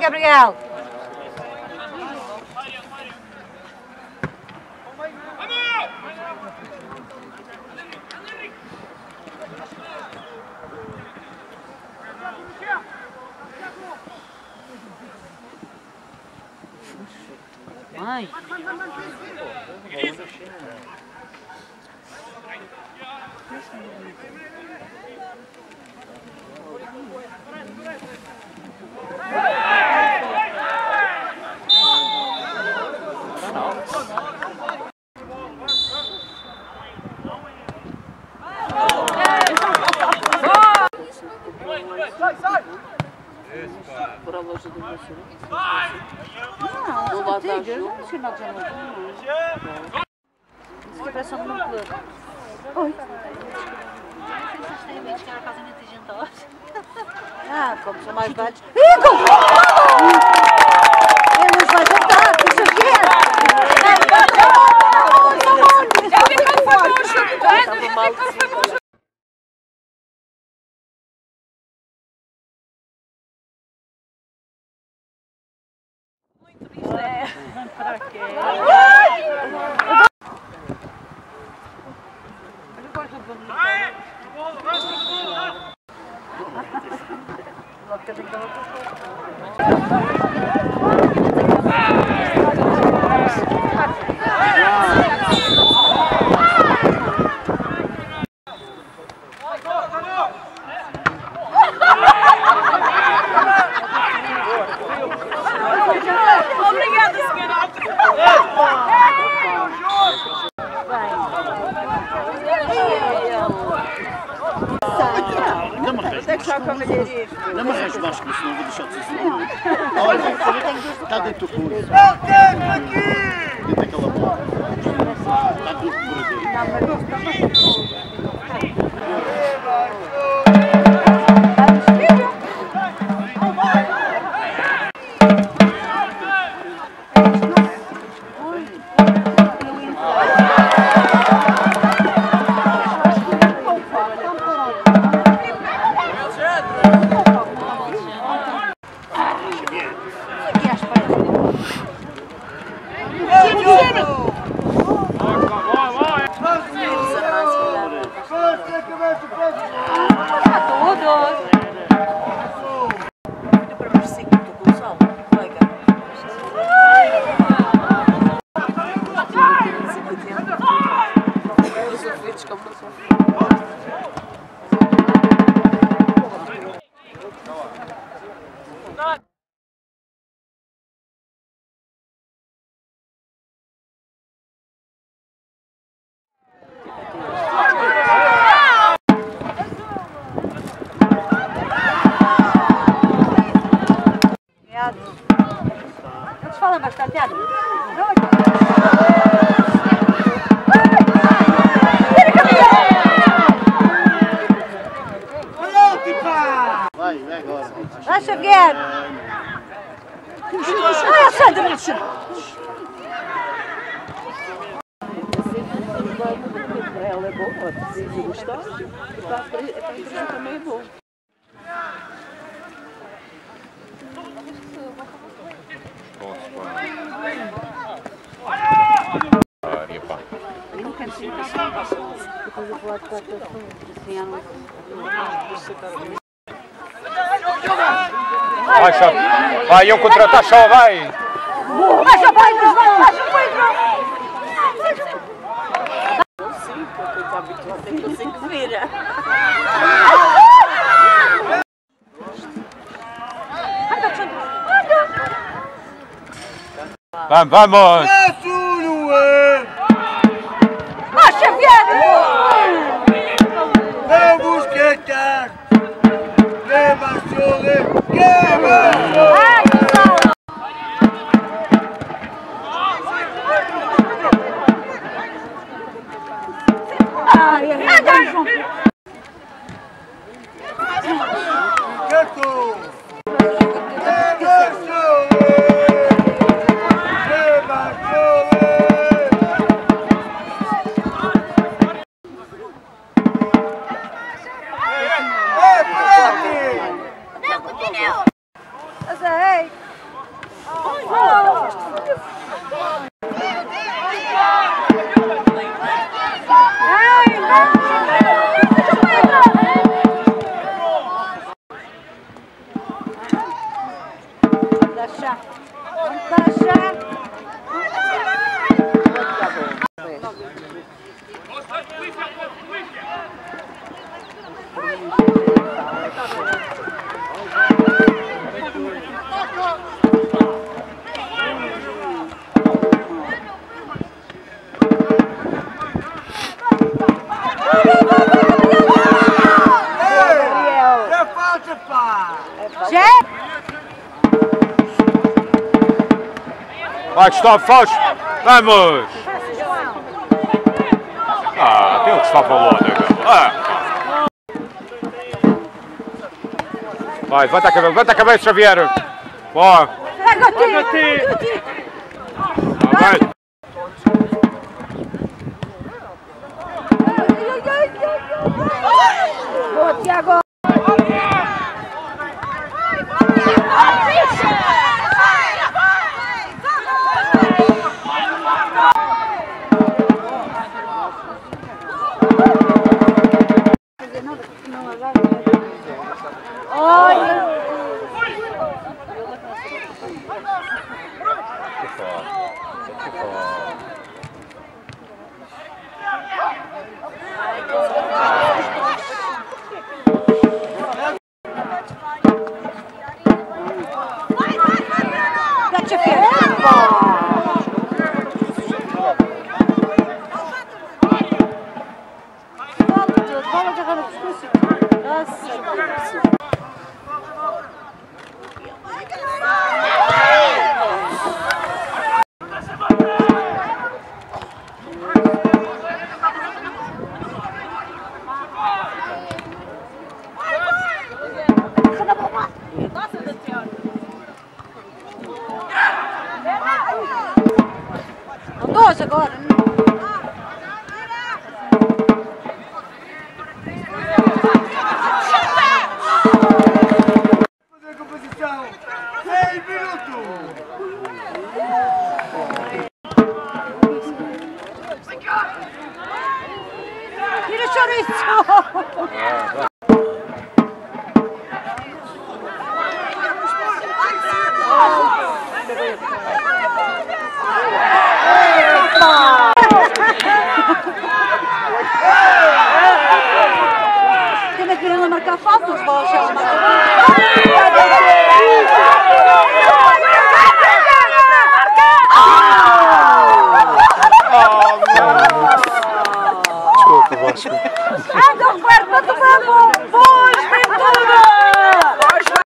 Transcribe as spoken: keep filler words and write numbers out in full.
Gabriel! Mãe! Por a loja do meu filho. Não, Vou lá dar eu não sei nada de novo. Isso que é pressão do meu clube. Oi. Vocês têm medo de chegar a casa de gente hoje? Ah, como são mais velhos. Ih, como? Ele nos vai jantar, que isso aqui é? Já vi quando foi para o jogo, já vi quando foi para o jogo. Muito triste, é. Para quê? Obrigada, senhora. Não me arranjo mais que isso, não vou deixar de ser seguro. Olha, está dentro do curso. Eu tenho aqui! Dentro daquela bola. Está tudo por aqui. Eles falam bastante, Adam. Vai, vai agora. Vai, Xavier! Ah, Sandra! Ela é boa, precisa gostar. E para a empresa também é bom. Vai, Chá. Vai, iam contratar, Chá, vai. Vai, Chá, vai, vai, vai, Sim, porque eu estou habituado, tem que eu sei que vira. Vamos, vamos. Vai, Xavier! Vamos cantar! Que bachole! Que bachole! Vai, pessoal! Ai, ai, ai, João! Canto! Que bachole! Que bachole! Mas é, ei! Vai, Gustavo, faz! Vamos! Ah, tem que estar falando, ah. Vai, levanta a cabeça, levanta a cabeça, Xavier! Boa! Vai! Boa, Tiago! Dois agora. Fazer a composição. seis minutos. Tira o chouriço! Tem que querer marcar faltas, bola já marca.